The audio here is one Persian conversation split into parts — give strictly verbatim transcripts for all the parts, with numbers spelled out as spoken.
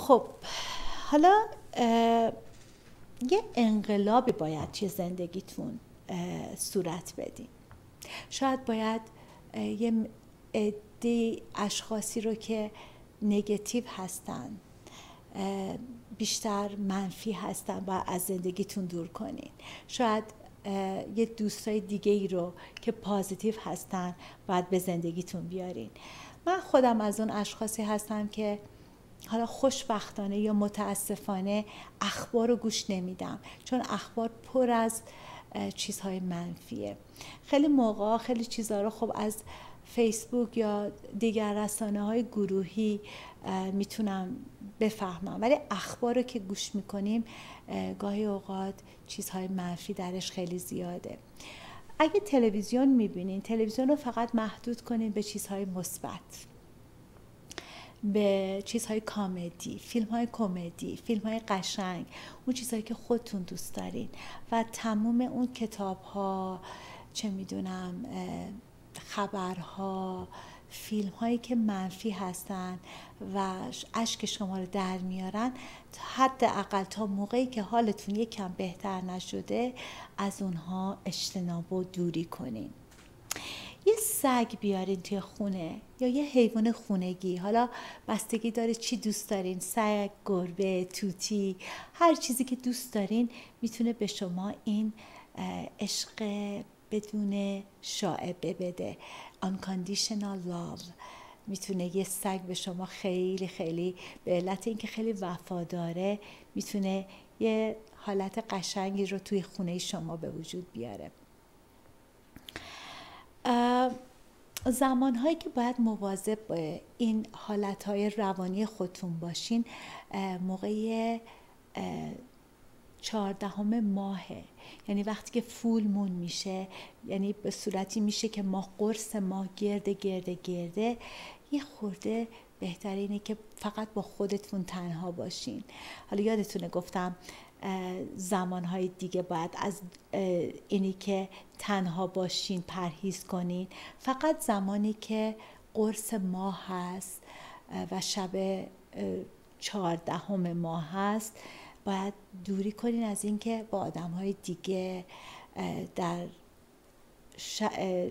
خب حالا یه انقلابی باید توی زندگیتون صورت بدین. شاید باید یه عده اشخاصی رو که نگاتیو هستن، بیشتر منفی هستن، باید از زندگیتون دور کنین. شاید یه دوستای دیگه ای رو که پازیتیو هستن باید به زندگیتون بیارین. من خودم از اون اشخاصی هستم که حالا خوشبختانه یا متاسفانه اخبار رو گوش نمیدم، چون اخبار پر از چیزهای منفیه. خیلی موقع خیلی چیزها رو خب از فیسبوک یا دیگر رسانه های گروهی میتونم بفهمم، ولی اخبار رو که گوش میکنیم گاهی اوقات چیزهای منفی درش خیلی زیاده. اگه تلویزیون میبینین، تلویزیون رو فقط محدود کنین به چیزهای مثبت، به چیزهای کامدی، فیلم های کمدی، فیلم های قشنگ، اون چیزهایی که خودتون دوست دارین. و تموم اون کتاب ها، چه میدونم خبرها، فیلم هایی که منفی هستن و اشک شما رو در میارن، حداقل تا موقعی که حالتون یکم بهتر نشده از اونها اجتناب و دوری کنین. یه سگ بیارین توی خونه یا یه حیوان خونگی، حالا بستگی داره چی دوست دارین، سگ، گربه، توتی، هر چیزی که دوست دارین میتونه به شما این عشق بدون شائبه بده. unconditional love. میتونه یه سگ به شما خیلی خیلی به علت اینکه خیلی وفاداره میتونه یه حالت قشنگی رو توی خونه شما به وجود بیاره. زمانهایی که باید مواظب با این حالتهای روانی خودتون باشین، موقع چهاردهم ماهه، یعنی وقتی که فول مون میشه، یعنی به صورتی میشه که ماه قرص ماه گرده گرده گرده، یه خورده بهترینه که فقط با خودتون تنها باشین. حالا یادتونه گفتم زمانهای دیگه باید از اینی که تنها باشین پرهیز کنین. فقط زمانی که قرص ماه هست و شب چهاردهم ماه هست باید دوری کنین از این که با آدمهای دیگه در ش...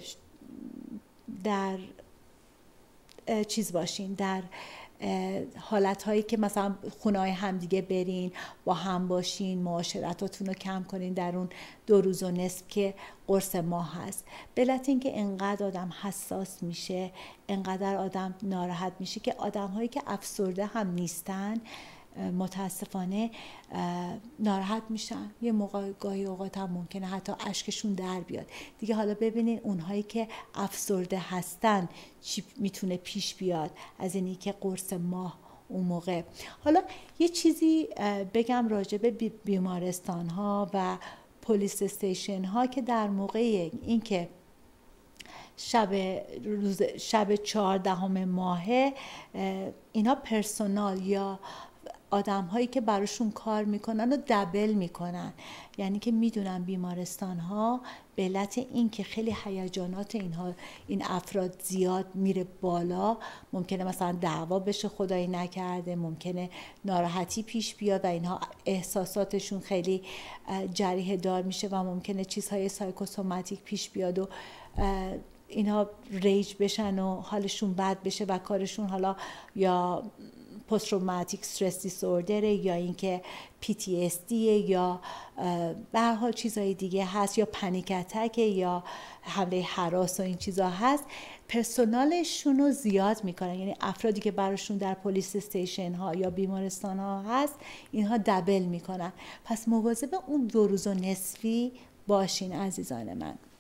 در چیز باشین، در حالتهایی که مثلا خونه‌های همدیگه برین، با هم باشین، معاشرتاتون رو کم کنین در اون دو روز و نصف که قرص ماه هست. به علت اینکه انقدر آدم حساس میشه، انقدر آدم ناراحت میشه که آدم‌هایی که افسرده هم نیستن متاسفانه ناراحت میشن. یه موقع گاهی اوقات هم ممکنه حتی اشکشون در بیاد دیگه. حالا ببینین اونهایی که افسرده هستن چی میتونه پیش بیاد از اینی که قرص ماه اون موقع. حالا یه چیزی بگم راجع به بیمارستان ها و پلیس استیشن ها که در موقع اینکه شب روز شب چهاردهم ماهه، اینا پرسونال یا آدم هایی که براشون کار میکنن و دبل میکنن، یعنی که میدونن بیمارستان ها به علت این که خیلی هیجانات اینها این افراد زیاد میره بالا، ممکنه مثلا دعوا بشه خدایی نکرده، ممکنه ناراحتی پیش بیاد و اینها احساساتشون خیلی جریحه دار میشه و ممکنه چیزهای سایکوسوماتیک پیش بیاد و اینها ریج بشن و حالشون بد بشه و کارشون حالا یا پست تروماتیک استرس دیسوردر یا اینکه پی تی اس دی یا به هر حال چیزهای دیگه هست، یا پنیک اتک یا حمله هراس و این چیزا هست. پرسونالشون رو زیاد میکنن، یعنی افرادی که براشون در پلیس استیشن ها یا بیمارستان ها هست اینها دبل میکنن. پس مواظب اون دو روز و نصفی باشین عزیزان من.